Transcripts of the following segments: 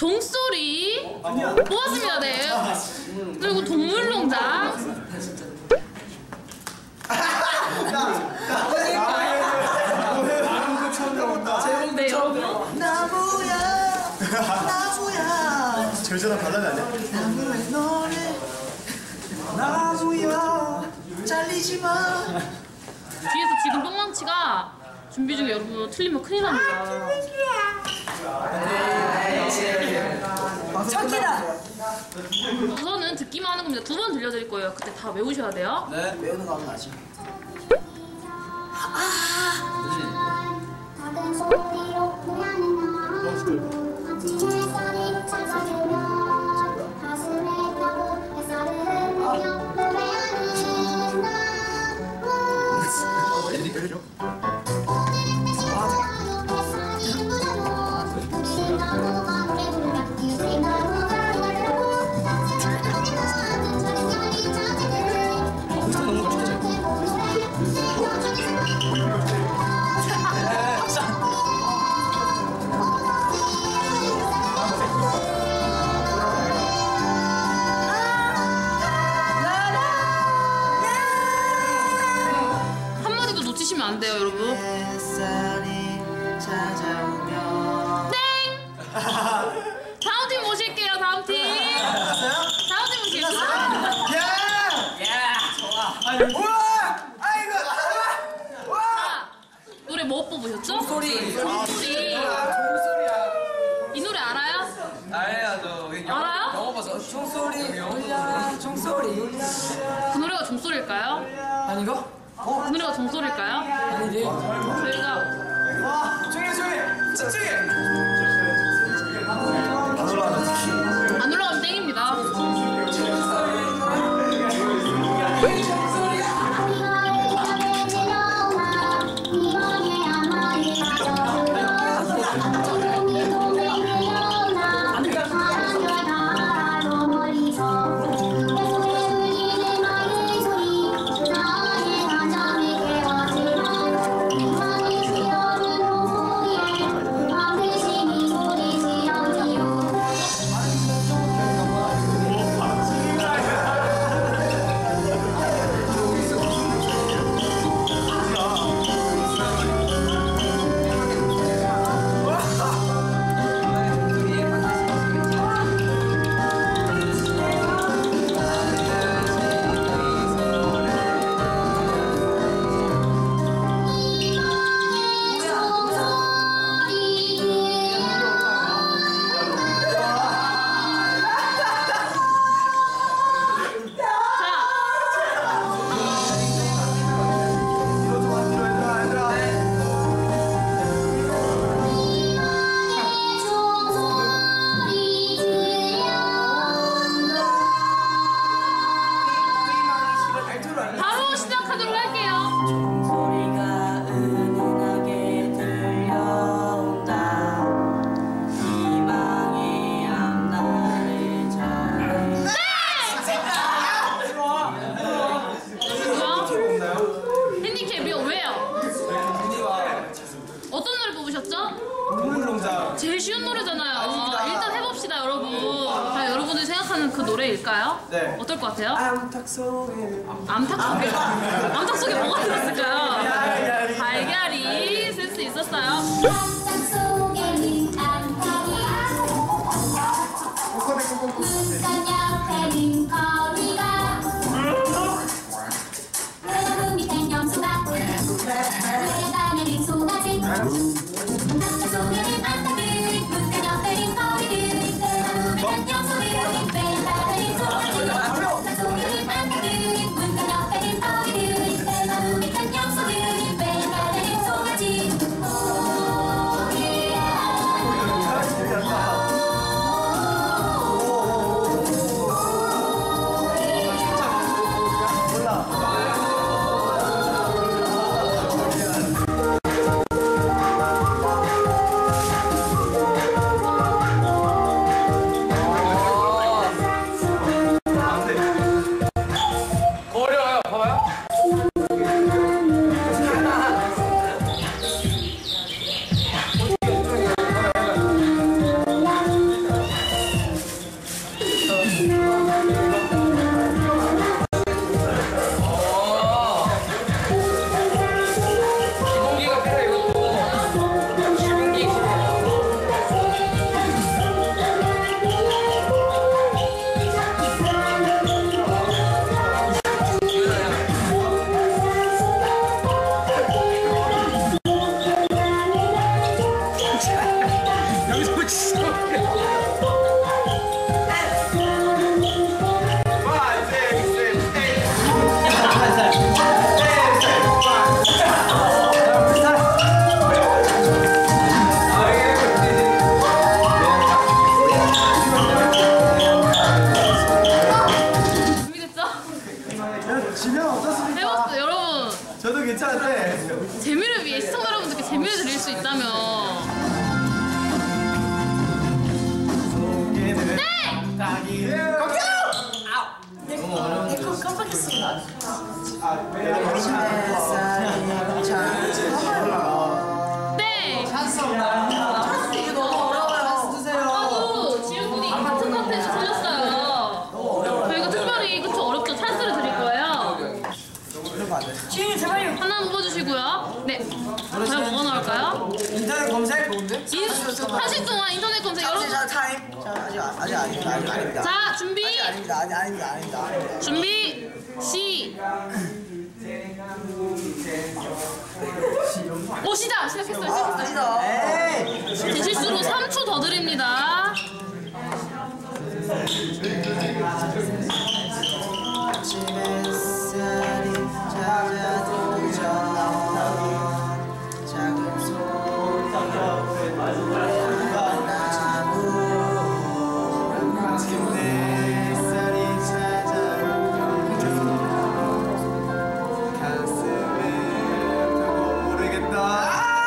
종소리 뽑았습니다. 네. 그리고 동물농장. 네, 여러분. 나무야 절절한 발라드 아니야? 나무의 노래 나무야 잘리지 마. 뒤에서 지금 똥망치가 준비 중에 여러분 틀리면 큰일 납니다. 척이다. 우선은 듣기만 하는 겁니다. 2번 들려드릴 거예요. 그때 다 외우셔야 돼요. 네 외우는 거 하면 나지. 작은 소리로 노래하는 나 아침 햇살이 찾아주면 가슴에 타고 햇살을 흘리며 노래하는 나 햇살이 묻어도 이 나무가 노래 부르며 이 나무가 노래 부르고 햇살이 찾아주는 한마디도 놓치시면 안 돼요, 여러분. 햇살이 찾아오면 땡! 다음 팀 모실게요, 다음 팀. 다음 팀 모실게요. 우와! 아이고! 자, 노래 뭐 뽑으셨죠? 소리. 종소리. 이 노래 알아요? 알아요. 알아요? 영어 봐서 종소리 울려 종소리 울려. 그 노래가 종소리일까요? 아닌가? 그 노래가 종소리일까요? 아니지. 저희가 조용히 조용히! 집중해! 안 올라가면 땡입니다. 바로 시작하도록 할게요. 소리가 은은하게 들려온다. 희망의 앞날을 잘. 뭐야? 핸디캡이요? 왜요? 어떤 노래 뽑으셨죠? 동물농장 제일 쉬운 노래잖아요. 일단 해봅시다, 여러분. 자, 여러분들이 생각하는 그 노래일까요? 네. 어떨 것 같아요? 암탉 속에 암탉 속에 암탉 속에 뭐가 들었을까요? 달걀이 쓸 수 있었어요. 속에는 안타리야 눈간 옆에는 거리가 여러분 밑엔 염소가 노래가는 소가지 남자 속에는 안타들 눈간 옆에는 거리들 여러분 밑엔 염소들 빼다는 소가지 남자 속에는 안타들 눈간 옆에는 거리들 여러분 밑엔 염소들 빼다는 소가지 이게 너무 어려워요. 주세요. 아까도 지훈군이 같은 컨텐츠 틀렸어요. 저희가 특별히 그쵸 어렵죠 찬스를 드릴 거예요. 지훈이 제발요. 하나 뽑아주시고요. 네. 과연 뭐가 나올까요? 인터넷 검색 좋은데? 30 동안 인터넷 검색 여러분. 자 타임. 자 아직 아닙니다. 자 준비. 아닙니다. 준비 오 시작했어요. 에이. 제 실수로 3초 더 드립니다. 햇살이 찾아들죠. 작은 소리가 햇살이 찾아오죠. 가슴에 아프고 모르겠다.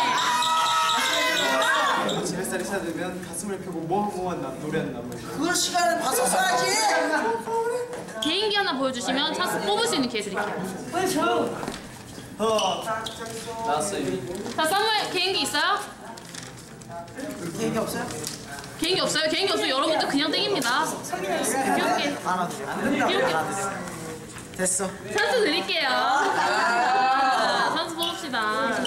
아침 햇살이 찾으면 가슴을 펴고 뭐하고만 노래한단 말이야. 그 시간을 봐서 써야지. 개인기 하나 보여주시면 찬스 뽑을 수 있는 기회 드릴게요. 자 썸머의 개인기 있어요? 개인기 없어요? 개인기 없어요? 개인기 없어요? 여러분들 그냥 땡깁니다. 귀엽게 귀엽게 됐어. 찬스 드릴게요. 자, 찬스 뽑읍시다.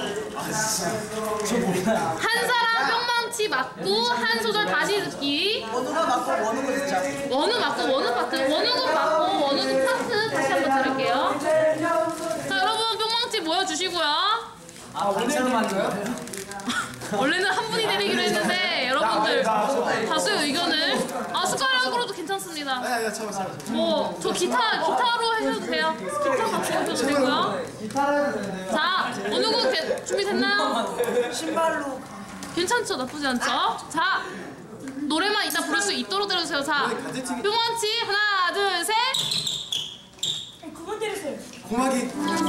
한 사람 뿅망치 맞고 한 소절 다시 듣기. 원우가 맞고 원우가 듣자. 원우 맞고 원우 파트 원우군 맞고 원우군 파트 다시 한번 들을게요. 자 여러분 뿅망치 모여주시고요. 원우는 맞아요? 원래는 한 분이 내리기로 했는데 여러분들 다수의 의견을 숟가락으로도 괜찮습니다. 야, 참아. 뭐 저 기타로 하셔도 돼요. 기타 갖고 하셔도 되고요. 자 원우군 준비됐나요? 신발로. 괜찮죠? 나쁘지 않죠? 자 노래만 이따 부를 수 있도록 들어주세요. 자 뿅망치 하나 둘 셋. 그만 때렸어요. 고막이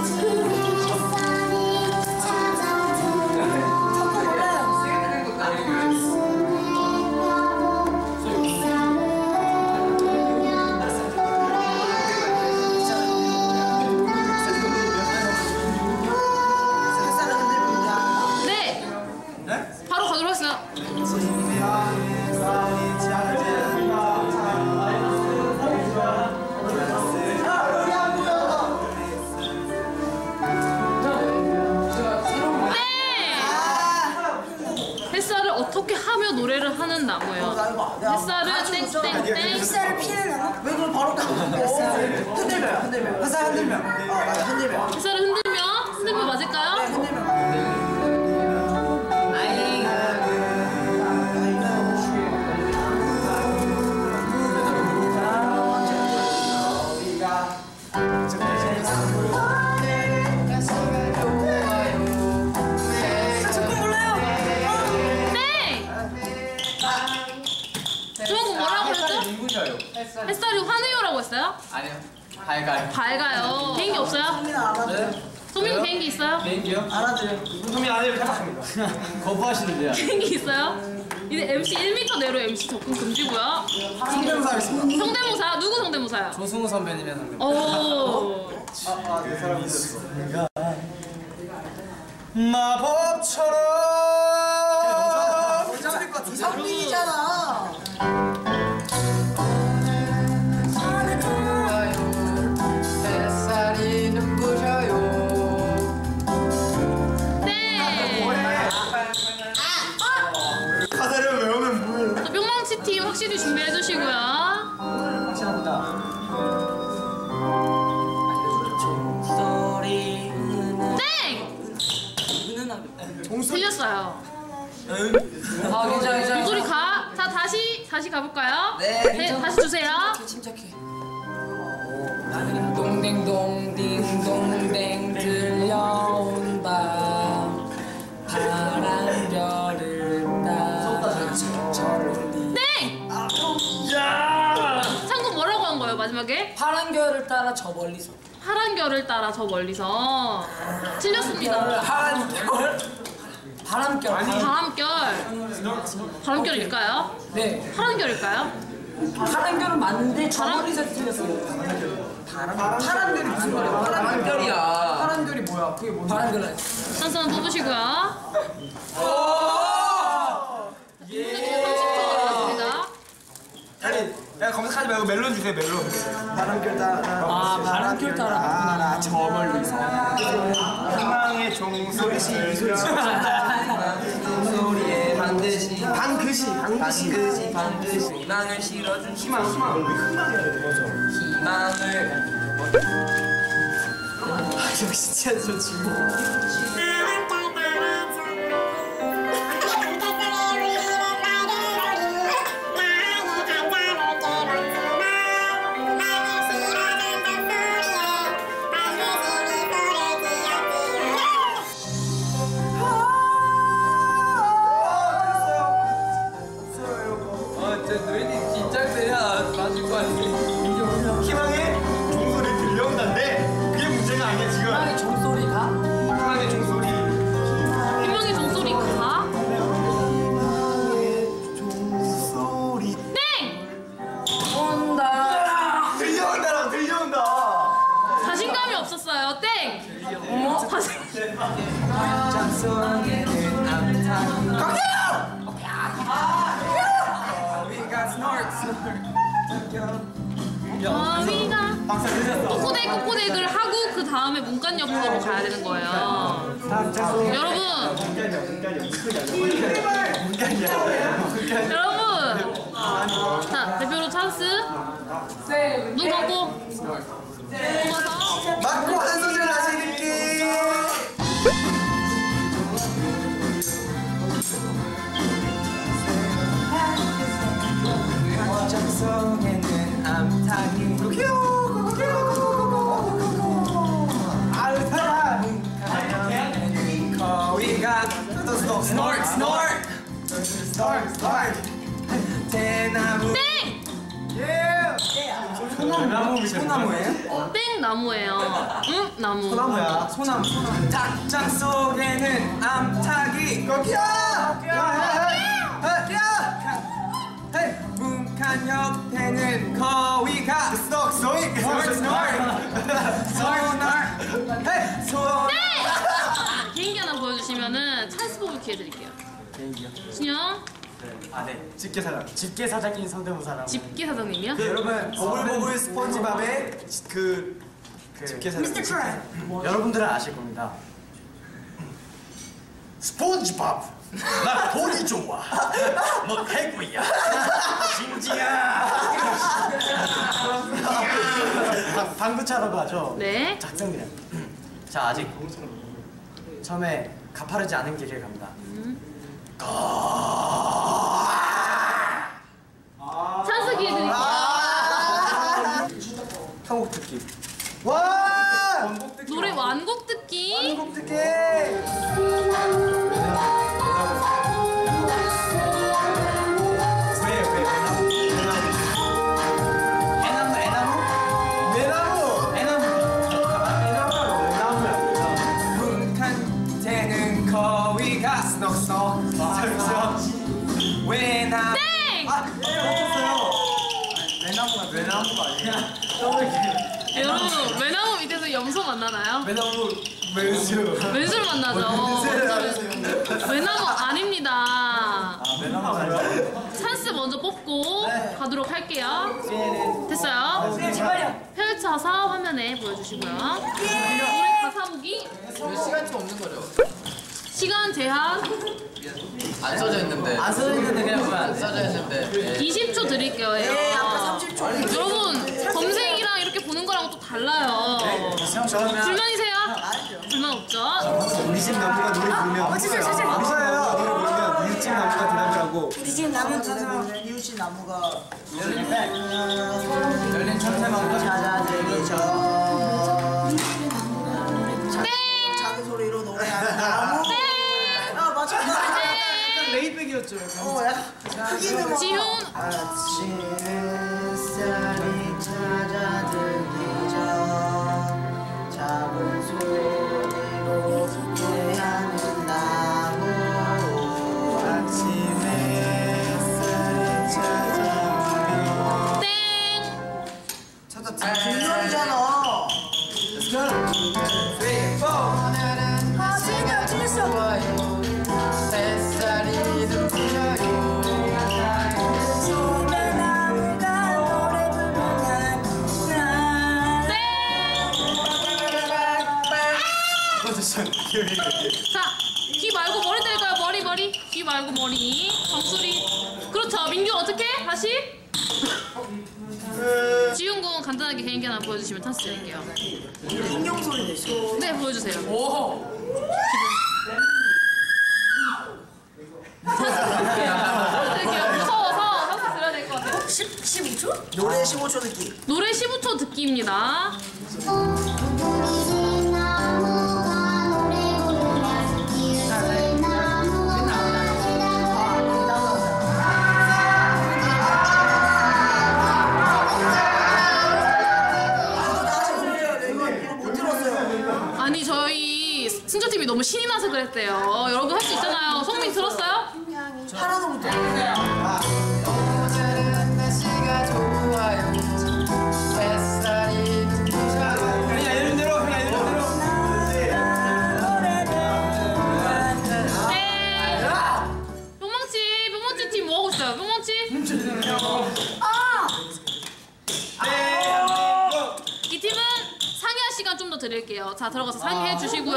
네 바로 가도록 하겠습니다. 햇살을 어떻게 하며 노래를 하는 나무예요. 햇살을 땡땡땡. 햇살을 피는 나무? 왜 그걸 바로 딱 흔들면. 햇살 흔들면. 맞아 흔들면. 햇살을 흔들면 맞을까요? 흔들면. 주먹은 뭐라고 했죠? 햇살이 화내요라고 했어요? 아니요. 밝아요. 밝아요. 개인기 없어요? 소민 개인기 있어요? 개인기요? 알아들어요. 소미 안해요 해봤습니다. 거부하시는데요. 개인기 있어요? 이제 MC 1m 내로 MC 접근 금지고요. 성대모사 하겠습니다. 성대모사 누구 성대모사요? 조승우 선배님의 상대. 오. 내 사람이 있었어. 마법처럼 이상민이잖아. 햇살이 눈부셔요. 네. 가사를 외우면 뭐예요? 자, 뿅망치 팀 확실히 준비해 주시고요. 확실합니다. 소리 땡! 은은하게. 틀렸어요. 괜찮아. 목소리 가. 자 다시 가볼까요? 네. 다시 주세요. 침착해. 동댕동딩동댕 들려온 밤 바람결을 따라 저절로 땡! 창구 뭐라고 한 거예요 마지막에? 파란결을 따라 저 멀리서 파란결을 따라 저 멀리서 틀렸습니다. 바람결 바람결일까요? 네 파란결일까요? 파란결은 맞는데 저 멀리서 틀렸어요. 파란별이 무슨 말이야? 파란결이야. 파란별이 뭐야? 그게 뭔 바람결 찬스 한번 뽑으시고요. 하지 말고 멜론 주세요 멜론. 바람결 따라. 아 바람결 따라 저 멀리서. 희망의 종소리 들려. 소리에 반드시. 반드시. 희망을 실어준 희망. 희망을 역시 진짜 저 친구. 너희들 긴장돼야 맞을 거 아니야. 희망의 종소리 들려온다는데 그게 문제가 아니야 지금. 희망의 종소리가 희망의 종소리. 희망의 종소리 가? 종소리. 땡! 온다. 들려온다. 자신감이 없었어요. 땡! 장소에는 암탉. 위가 꼬꼬댁을 하고 그 다음에 문간 옆으로 가야 되는 거예요. 여러분 자 대표로 찬스 눈 감고 뽑아서 맞고 한 소절 하시겠기. 정성에는 암탉이 알타는 거위가 스노트 대나무 땡! 소나무예요? 땡 나무예요. 응 나무. 소나무야. 소나무. 닭장 속에는 암탉이 거기야. 문칸 옆에는 거위가 소nar. 개인기 하나 보여주시면은 찬스 뽑을 기회 드릴게요. 개인기요? 신영 네. 집게 사장님 성대모사라고. 집게 사장님이요? 여러분 보글보글 스폰지밥의 그 집게 사장. 여러분들은 아실 겁니다. 스폰지밥. 나 돈이 좋아. 너 태구야. 진지야. 방구차라고 하죠. 네. 작성이래요. 자 아직 처음에 가파르지 않은 길을 갑니다. 찬스 기회 드릴게요. 한곡 듣기. 와! 노래 완곡 듣기. 한곡 듣기. 외나무. 땡! 외나무가 아니야. 여러분 외나무 밑에서 염소 만나나요? 외나무 왼수. 왼수를 만나죠. 외나무 아닙니다. 외나무가 아니야. 찬스 먼저 뽑고 가도록 할게요. 됐어요? 펼쳐서 화면에 보여주시고요. 노래 가사 보기. 시간쯤 없는 거죠? 시간 제한 안 써져 있는데. 안 써져 있는데 그냥 보면 안 써져 있는데. 20초 드릴게요. 여러분 검색이랑 이렇게 보는 거랑 또 달라요. 불만이세요? 불만 없죠? 우리 집 나무가 노래 부르면 우리 집 나무가 노래 부르면 우리 집 나무가 대답을 하고 우리 집 나무 찾으면 이웃집 나무가 열린 천사만큼 찾아들기죠. 땡! 작은 소리로 노래하는 나무. 땡! 아 맞췄다. 땡! 레이백이었죠. 크기는 뭐. 지훈 아침 햇살이 찾아들기죠. 작은 소리로 노래하는 나무. 아침 햇살이 찾아들기죠. 땡! 찾았지. 김선이잖아. Let's go. 3, 4. 아 진짜 틀렸어. 햇살이 들려요. 소나무가 노래 아이고 머리. 정수리. 그렇죠. 민규 어떻게? 다시. 지훈군 간단하게 개인기 하나 보여주시면 찬스 드릴게요. 신경 소리 내시고. 네, 보여주세요. 오. 드릴게요. 무서워서 찬스 드려야 될 것 같아요. 15초? 노래 15초 듣기. 노래 15초 듣기입니다. 아니 저희 승조팀이 너무 신이 나서 그랬대요. 여러분 할 수 있잖아요. 송민 들었어요? 하나도 못해. 네. 뿅망치 팀 뭐 하고 있어요? 뿅망치? 이 팀은 상의할 시간 좀 더 드릴게요. 자 들어가서 상의해 주시고요.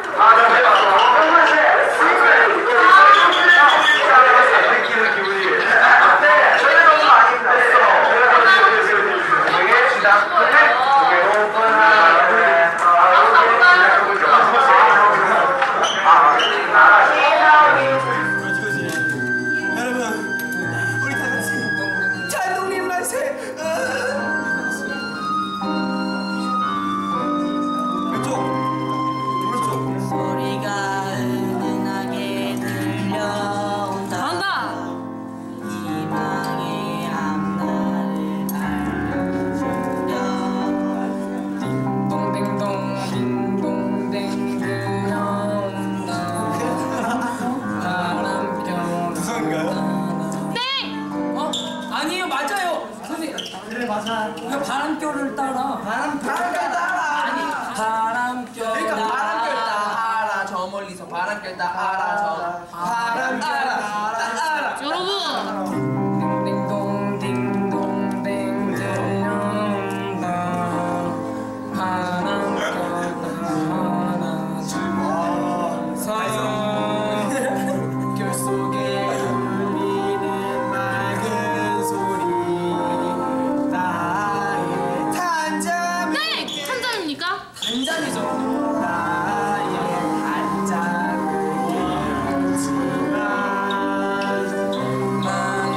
바람결을 따라. 바람결 따라. 아니 바람결. 그러니까 바람결 따라. 저 멀리서 바람결 따라. 바람결 따라. 여러분. 딩동댕 딩동댕 들려온다. 바람결 따라. 결 속에 울리는 맑은 소리. 탄잠입니까? 단잠이죠. 나의 단잠을 잊지만 많은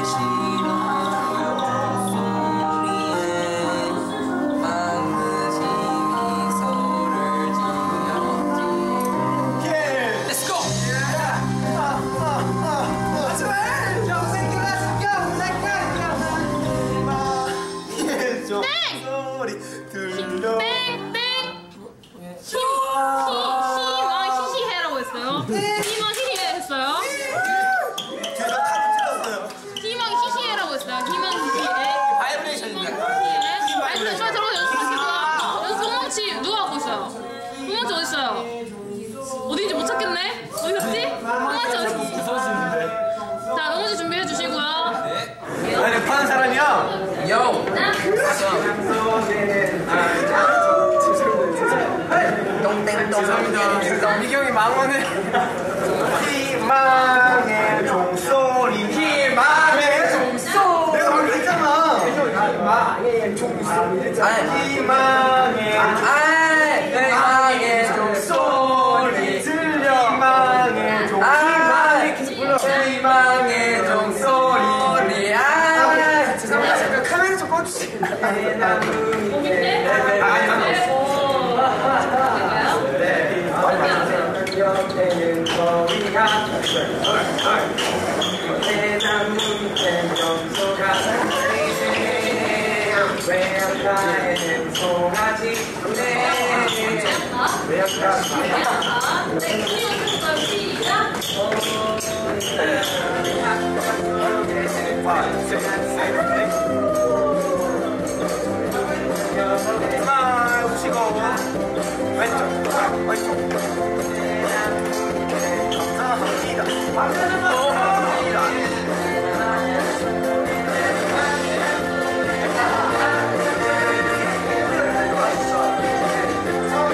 시련의 소리에 반드시 미소를 지었지. Let's go! 소리 들려. 땡땡. 희망 희희해라고 했어요. 희망 희희해 했어요. 제가 칼을 찔렀어요. 희망 희희해라고 했어요. 희망 희희해. 바이브레이션입니다. 바이브레이션 들어서 연습하시고요. 연습 뿅망치 누가 하고 있어요? 뿅망치 어디 있어요? 어딘지 못 찾겠네. 어디 갔지? 뿅망치 어디 있어? 자, 뿅망치 준비해 주시고요. 아니 파는 사람이야. 요. 죄송합니다. 미경이 망원을. 희망의 종소리. 희망의 종소리. 내가 방금 했잖아. 희망의 종소리. 희망의 종소리. 들려. 희망의 종소리. 희망의 종소리. 죄송합니다. 잠깐 카메라 좀 꺼주세요.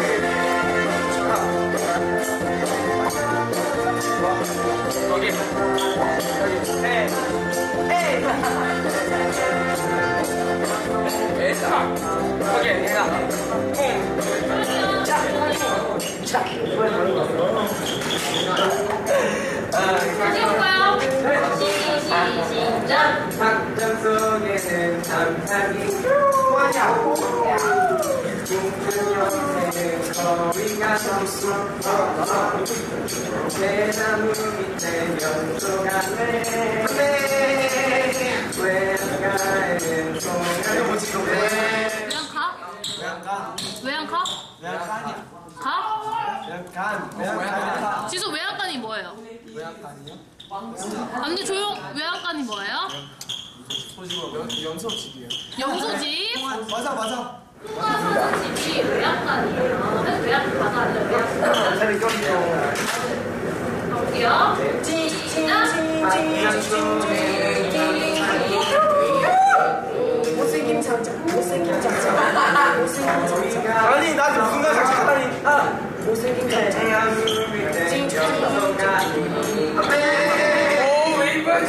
여기 시작. 박장 속에는 상상이 꿈꾸며는 거위가 섬수 대나무 밑에 연소가네 외양가에는 송아지 외양가? 외양간이야 가? 외양간 지수 외양간이 뭐예요? 외양간이요? 안돼 조용. 외양간이 뭐예요? 염소집이에요 염소집. 맞아 집이 외양간이에요. 외양가가 아니라 외양간. 갈게요. 못생김 장착. 못생김 장착. 못생김 장착. 아니 나도 순간 장착하다니 못생김 장착. 오왜 이거야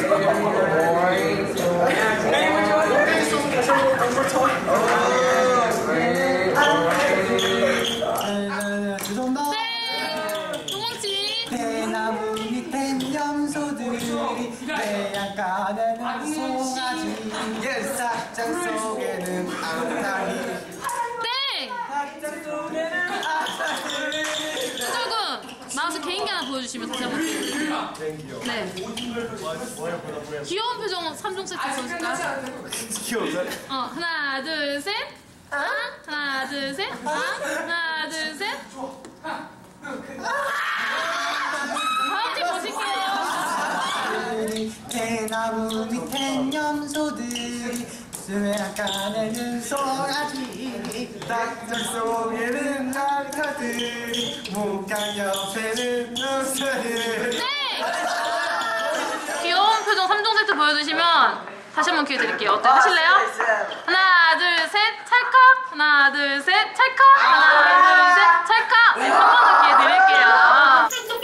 죄송합니다 네. 동원씨. 대나무 밑엔 염소들이 외양간에는 송아지 싹장 속에는 앙상이 네. 싹장 속에는 앙상이 수정군 나와서 개인기 하나 보여주시면 다시 한번 드릴게요. 네. 귀여운 표정 3종 세트 써줄까요? 귀여워요? 하나 둘 셋. 하나 둘 셋. 하나 둘 셋. 다음 팀 보실게요. 대나무 밑엔 염소들이 외양간에는 송아지 닭장 속에는 낙타들이 목강 옆에는 누수들 네. 귀여운 표정 3종 세트 보여주시면 다시 한번 기회 드릴게요. 어때? 하실래요? 하나 둘 셋 찰칵. 하나 둘 셋 찰칵. 하나 둘 셋 찰칵. 한 번 더 기회 드릴게요.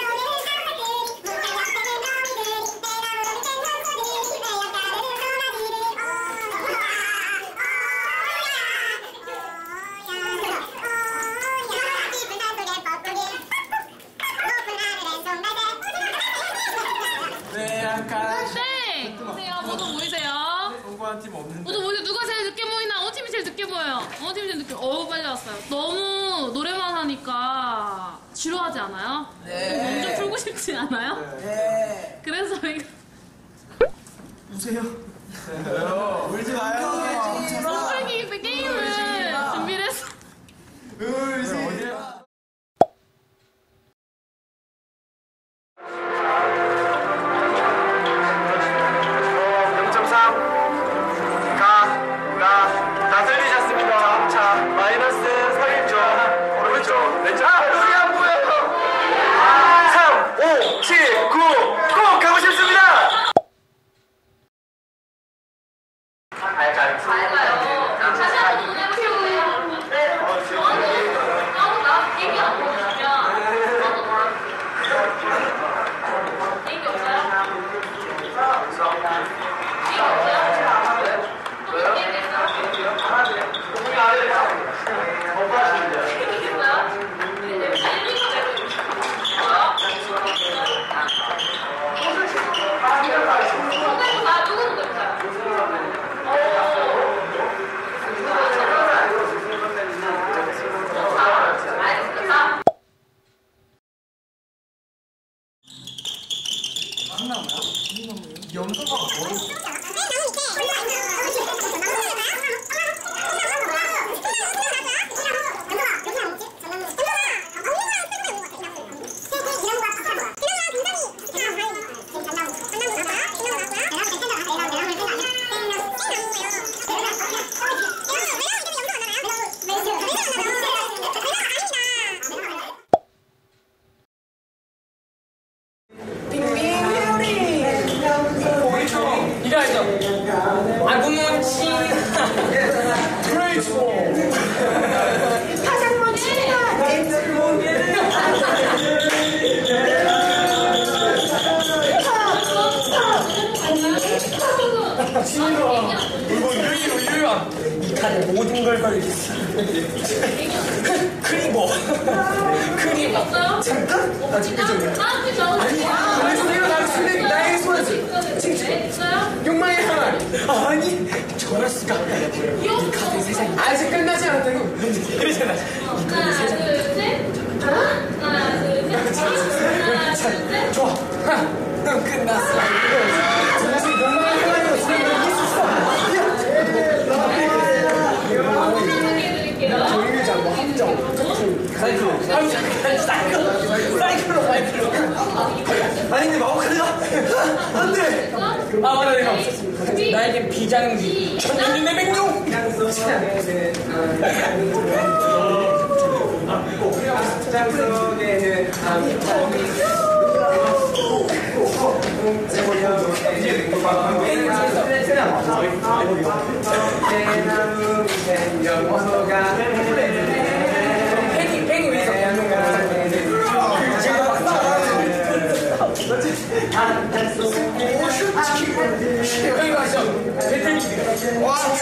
외양간 네. 보세요. 모두 모이세요. 성공한 팀 없는데 모두 모이세요. 누가 제일 늦게 모이나? 어느 팀이 제일 늦게 모여요? 어느 팀이 제일 늦게? 빨리 왔어요. 너무 노래만 하니까 지루하지 않아요? 네. 좀 풀고 싶지 않아요? 네. 그래서 이거 우세요 울지 마요 풀기 게임을 준비를 했어. 울지 0.3 다 틀리셨습니다. 자, 마이너스 3점. 오른쪽, 왼쪽. 눈이 안 보여요. 3, 5, 7, 9. 꼭 가고 싶습니다. 다시 한번 도전해보세요. 나 얘기 안 보여주면 얘기 없어요? 염소가 뭐예요? 이 칸에 모든 걸 걸렸어. 크리버. 크리버. 잠깐? 나 지금 좀. 다음 팀 적어주세요. 아니, 내가 나 나의 손에서. 있어요? 저럴 수가. 이 카드 세상에. 아직 끝나지 않았다고. 그러잖아. 하나, 둘, 셋. 하나, 둘, 셋. 하나, 둘, 셋. 좋아. 응, 끝났어. 정말 용감한 사람이고 지금 이길 수 있어. 하나 해드릴게요. 조율장, 함정. 사이클로. 아니, 근데 마법카드가 안 돼. 아, 맞아, 내가 없었습니다. 나에겐 비장기. 천년의 맹룡. 팽이 위에서 여기 가시죠. 와,